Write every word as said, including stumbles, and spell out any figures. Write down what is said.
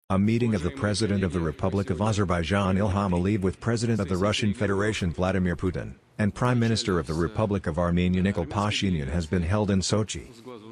A meeting of the President of the Republic of Azerbaijan Ilham Aliyev with President of the Russian Federation Vladimir Putin, and Prime Minister of the Republic of Armenia Nikol Pashinyan has been held in Sochi.